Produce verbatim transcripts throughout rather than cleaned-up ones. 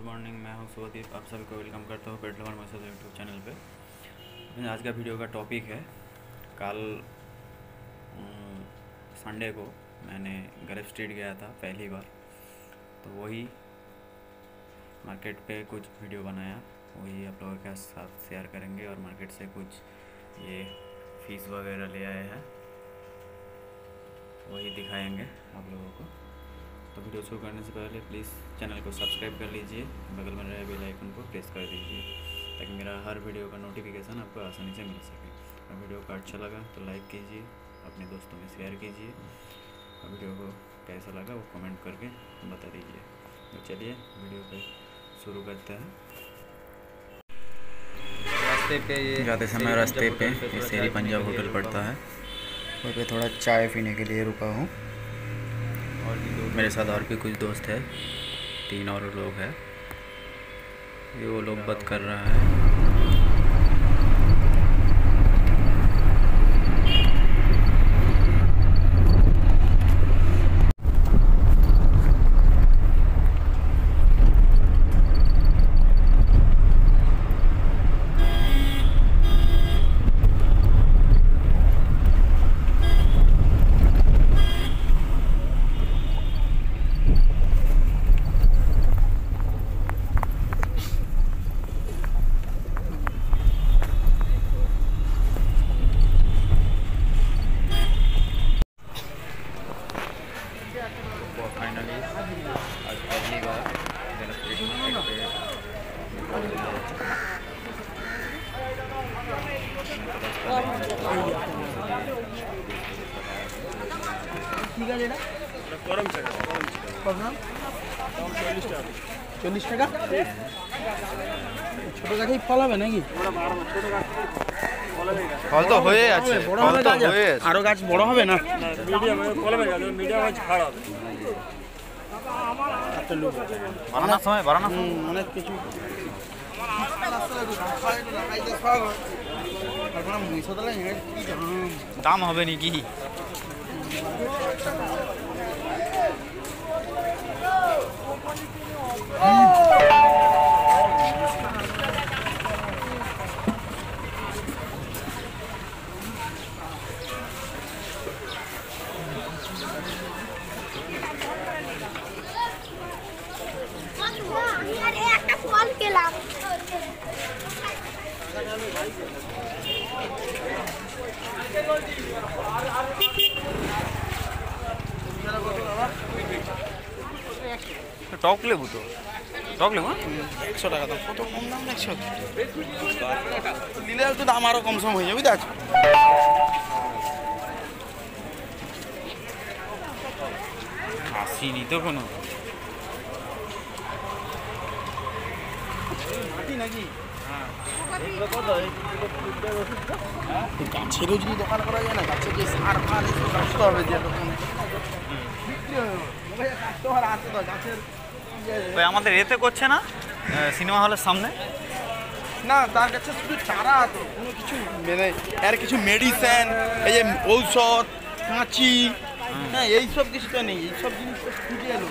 Morning. मैं हूँ शुभदीप, आप सभी को वेलकम करता हूँ pet lover muscle YouTube channel पे। आज का वीडियो का टॉपिक है, कल संडे को मैंने गरफ स्ट्रीट गया था पहली बार, तो वही मार्केट पे कुछ वीडियो बनाया, वही आप लोगों के साथ शेयर करेंगे। और मार्केट से कुछ ये फ़ीस वगैरह ले आए हैं, वही दिखाएंगे आप लोगों को। तो वीडियो शुरू करने से पहले प्लीज़ चैनल को सब्सक्राइब कर लीजिए, बगल में रहे बेल आइकन को प्रेस कर दीजिए ताकि मेरा हर वीडियो का नोटिफिकेशन आपको आसानी से मिल सके। और वीडियो को अच्छा लगा तो लाइक कीजिए, अपने दोस्तों में शेयर कीजिए, और वीडियो को कैसा लगा वो कमेंट करके बता दीजिए। तो चलिए वीडियो पे शुरू करते हैं। रास्ते पे जाते समय रास्ते पे शेरी पंजाब होटल पड़ता है, वहाँ पे थोड़ा चाय पीने के लिए रुका हूँ। और भी मेरे साथ और भी कुछ दोस्त है, तीन और लोग हैं। ये वो लोग बात कर रहा है। फाइनली आज पहली बार চল্লিশ টাকা ছোট গাছেই ফল হবে নাকি? ফল তো হয়ে আছে, বড় হবে গাছ, আরো গাছ বড় হবে না? মিডিয়াম ফল হবে, মিডিয়াম আছে, খাড়া হবে। বানানোর সময় বানানোর সময় অনেক কিছু দাম হবে নাকি? একটা ফল পেলাম। টক লেবু, তো টক লেবু একশো টাকা দাম। কত কম দাম একশো নিলে তো দাম আরো কম সম হয়ে যাবে। বুঝতে আসিনি তো কোনো নাকি? গাছেরও যদি দোকান করা যায় না, গাছে যে সার ফার এসব কাটতে হবে, যে দোকান আসতে তো গাছের ওই আমাদের এতে করছে না সিনেমা হলের সামনে না, তার কাছে শুধু চারা আছে, কোনো কিছু মানে আর কিছু মেডিসিন, এই যে ঔষধ, কাঁচি, হ্যাঁ এইসব কিছু তো নেই। এইসব জিনিস তো খুঁজে এলো।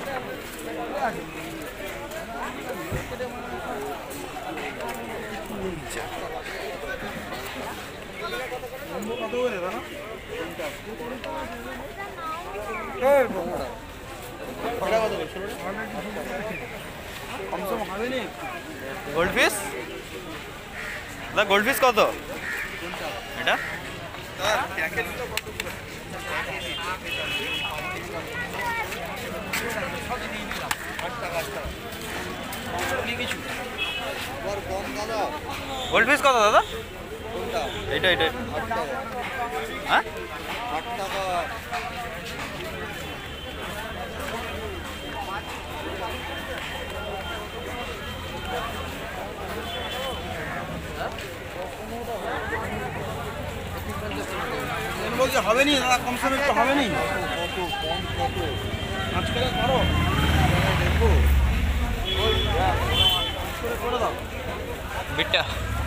গোল্ড ফিশ, দা গোল্ড ফিশ কত এটা? গোল্ড ফিশ কত দাদা? এইটা এইটা হ্যাঁ আট টাকা। বলছে হবে নি দাদা, কম সময় একটু হবে নি? পাঁচ টাকা করো, দেখবো করে দাও বিটটা।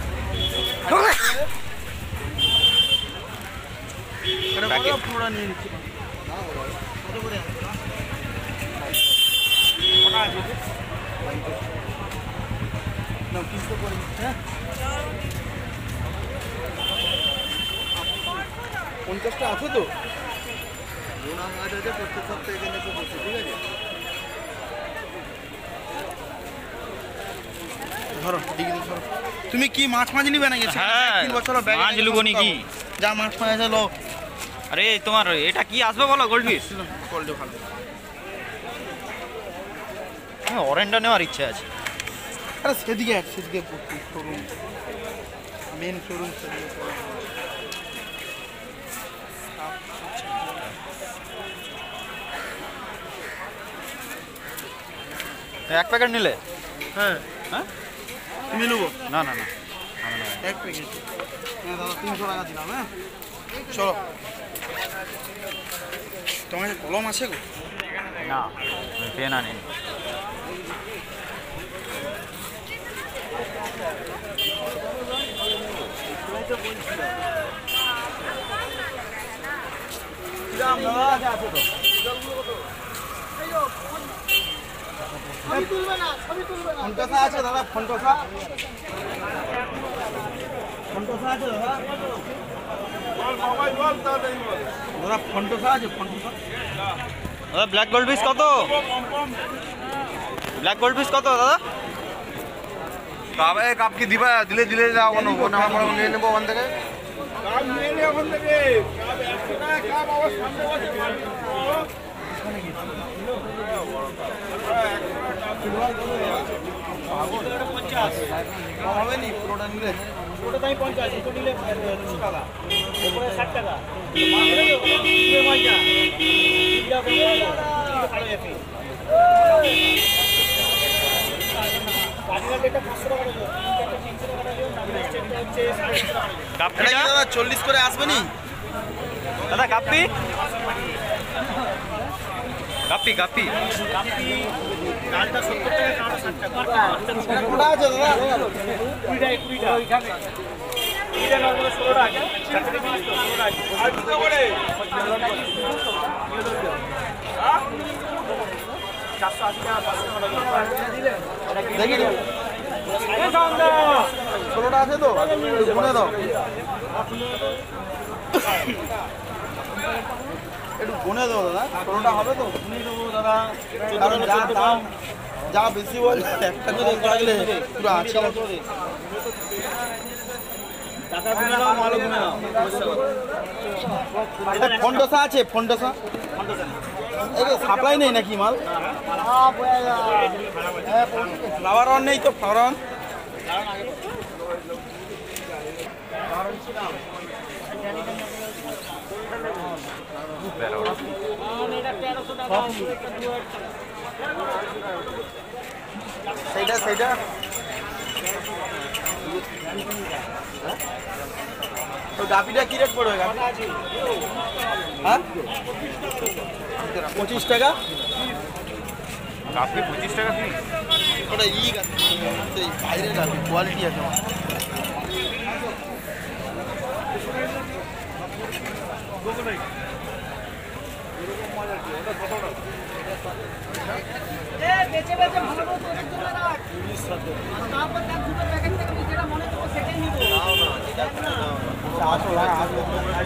পুরো নিয়ে নিচ্ছি। কত করে? নাও তিনশো করে হ্যাঁ পঞ্চাশটা আছে তো প্রত্যেক সপ্তাহে এখানে তো বসে ঠিক আছে ধরো দিকে ধরো তুমি কি মাছ মাছ নিবে নাকি হ্যাঁ তিন বছর মাছ লুবনি কি যা মাছ মাছ আছে লো আরে তোমার এটা কি আসবে বলো গোল্ড ফিশ কোয়ালিটি ভালো হ্যাঁ অরেঞ্জটা নেওয়ার ইচ্ছা আছে আরে সেদিকে এক সেদিকে শোরুম মেন শোরুম সেদিকে এক প্যাকেট নিলে হ্যাঁ হ্যাঁ তুমি নেবো না না না এক প্যাকেট হ্যাঁ দাদা তিনশো টাকা দিলাম হ্যাঁ চলো তোমার কাছে কলম আছে গো না পেন আনি ফন্টোসা আছে দাদা ফন্টোসা ফন্টোসা আছে দাদা দাদা ফন্টোসা আছে ফন্টোসা দাদা ব্ল্যাক গোল্ড ফিশ কত ব্ল্যাক গোল্ড ফিশ কত দাদা কাপ এ কাপ কি দিবা দিলে দিলে যাও কোনো ওখানে আমরা নিয়ে নেবো ওখান থেকে কাপ নিয়ে নে ওখান থেকে কাপ একশো টাকা কাপ আবার সামনে বসে হবে নি পুরোটা নিলে ওটা তাই পঞ্চাশ দুটো নিলে দুশো টাকা ওপরে ষাট টাকা কাপ্পিটা দাদা চল্লিশ করে আসবে নি দাদা কাপ্পি কাপ্পি কাপ্পি ডালটা সত্তর টাকা কাঁটা ষাট টাকা কোটা আছে দাদা কুড়ি টাকা কুড়ি টাকা ওইখানে কুড়ি টাকা নর্মাল ষোলো টাকা চার টাকা জিনিস তো ষোলো টাকা আর দুটো করে চারশো আশি টাকা পাঁচশো টাকা দেখি ষোলোটা আছে তো গুনে দাও একটু গুনে দাও দাদা ষোলোটা হবে তো দাদা কারণ যা দাম যা বেশি বল একটা করে লাগলে পুরো আছে টাকা গুনে নাও মালও গুনে নাও এটা ফন্ডোসা আছে ফন্ডোসা এই সাপ্লাই নেই নাকি মাল ফ্লাওয়ার অন নেই তো ফ্লাওয়ার অন সেইটা সেইটা তো গাপিটা কি রেট পড়বে গাপি হ্যাঁ পঁচিশ টাকা কাপ্পি পঁচিশ টাকা পিস ওটা ই গাপি সেই বাইরের গাপি কোয়ালিটি আছে আমার বেঁচে বেঁচে ভালো করে তৈরি করে রাখ তারপর তার দুটো প্যাকেট থেকে যেটা মনে করবো সেটাই নিবো আটশো টাকা আটশো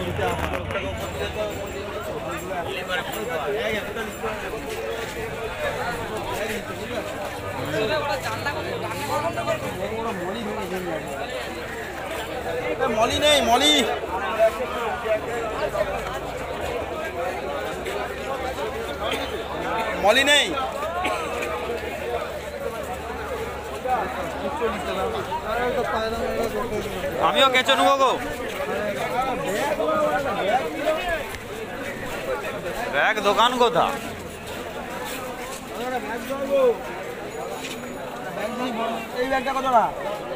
মলি নেই মলি মলি নেই আমিও কেঁচো নেবো গো ব্যাগ দোকান কোথা এই ব্যাগটা কত টাকা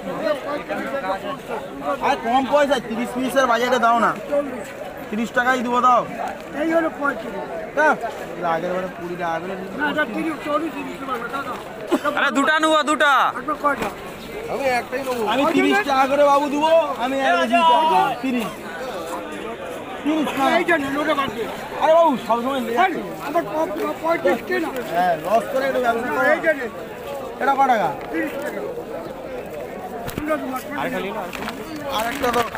আর কম পয়সা তিরিশ পিসের বাজেটে দাও না তিরিশ টাকাই দেবো দাও এই হলো পঁয়ত্রিশ হ্যাঁ আগের বারে কুড়ি টাকা করে না এটা তিরিশ চল্লিশ তিরিশ টাকা দাদা আরে দুটা নেবো দুটা আপনার কয়টা আমি একটাই নেবো আমি তিরিশ টাকা করে বাবু দেবো আমি তিরিশ তিরিশ এইটা নিন ওটা বাদ দিয়ে আরে বাবু সবসময় আমার পঁয়ত্রিশ কেনা হ্যাঁ লস করে একটু ব্যবসা করো এইটা নিন এটা ক টাকা তিরিশ টাকা আর একটা তো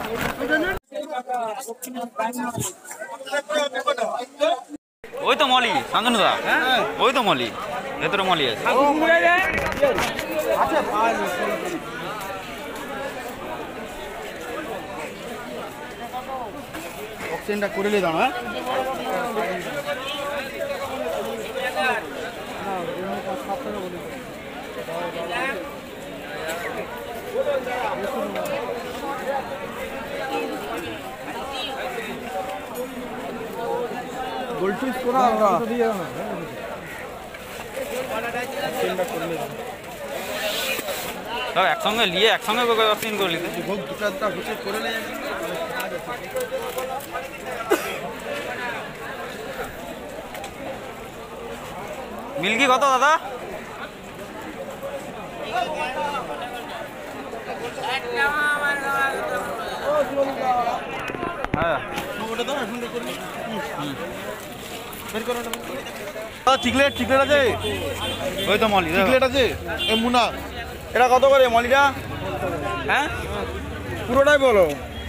ওই তো মলি শান্তনুদা, ওই তো মলি, ভেতরে মলি আছে। অক্সিজেনটা করে নিয়ে দাও। হ্যাঁ গোল্ডফিশ করা আমরা সব একসঙ্গে নিয়ে একসঙ্গে ভ্যাকসিন করে নিতে। দুটা দুটা হচ্ছে করে নিয়ে মিল্কি কত দাদা? হ্যাঁ চিকলেট চিকলেট আছে, ওই তো মলি। চিকলেট আছে এ মুনা, এটা কত করে মলিটা? হ্যাঁ পুরোটাই বলো,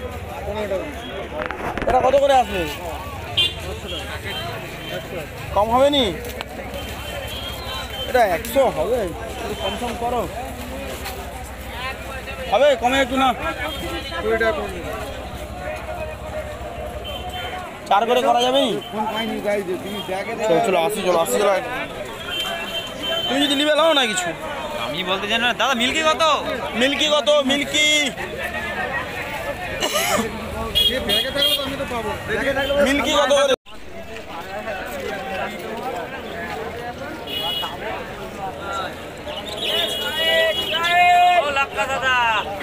এটা কত করে আসবে? কম হবে নি? এটা একশো হবে, একটু কম সম করো। হবে কমে একটু না, কুড়ি টাকা কম চার করে করা যাবে নি? চলো চলো আসি, চলো আসি, চলো। তুমি যদি নিবে লাও না কিছু। আমি বলতে জানি না দাদা। মিল্কি কত? মিল্কি কত? মিল্কি মিল্কি কত করে? ও লাক্কা দাদা।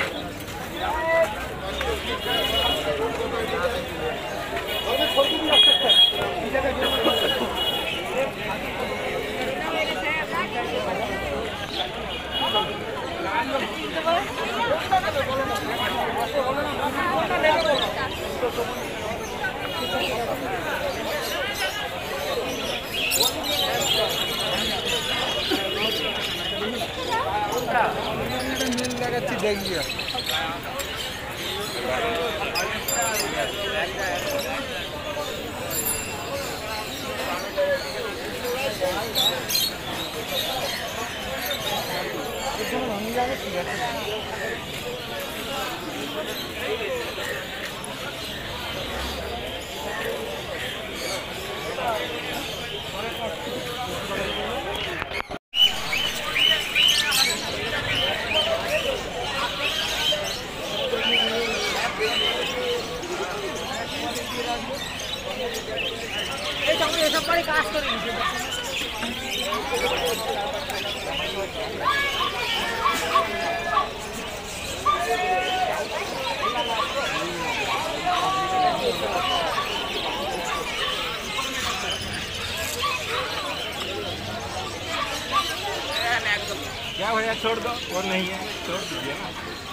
क्या भैया छोड़ दो, और नहीं है छोड़ दीजिए ना।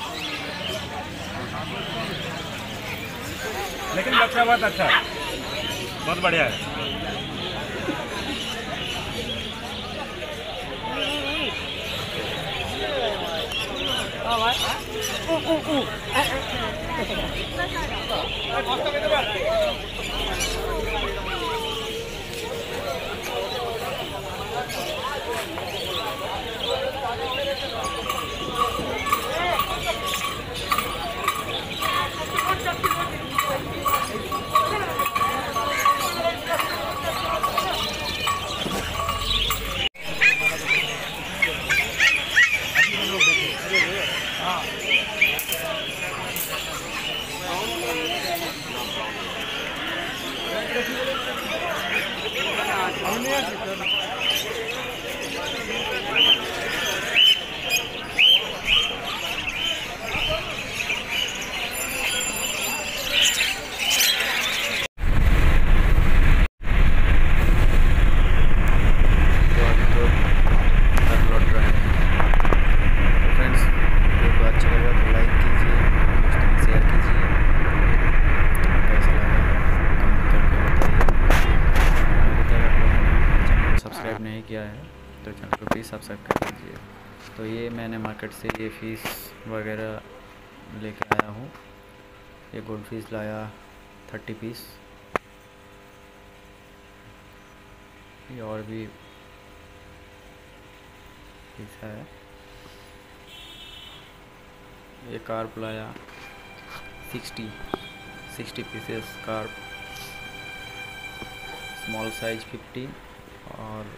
लेकिन बच्चा बहुत अच्छा है, बहुत बढ़िया है। नहीं किया है तो चैनल को प्लीज़ सब्सक्राइब कर दीजिए। तो ये मैंने मार्केट से ये फ़ीस वगैरह लेके आया हूँ। ये गोल्ड फिश लाया थर्टी पीस। ये और भी फिश है। ये कार्प लाया sixty sixty pieces carp, small size fifty और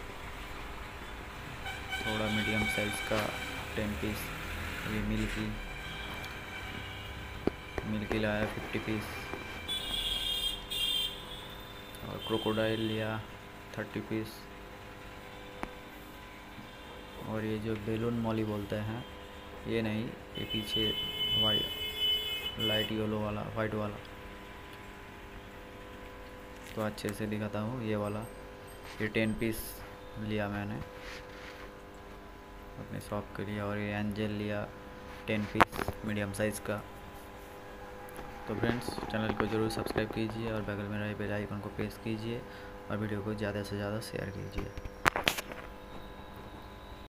थोड़ा मीडियम साइज का टेन पीस। ये मिल्की मिल्की लाया फिफ्टी पीस और क्रोकोडाइल लिया थर्टी पीस। और ये जो बेलून मॉली बोलते हैं, ये नहीं, ये पीछे वाइट लाइट येलो वाला वाइट वाला, तो अच्छे से दिखाता हूँ। ये वाला ये टेन पीस लिया मैंने अपने शॉप के लिए। और ये एंजल लिया टेन पीस मीडियम साइज़ का। तो फ्रेंड्स, चैनल को ज़रूर सब्सक्राइब कीजिए और बगल में रहे बेल आइकन को प्रेस कीजिए और वीडियो को ज़्यादा से ज़्यादा शेयर कीजिए।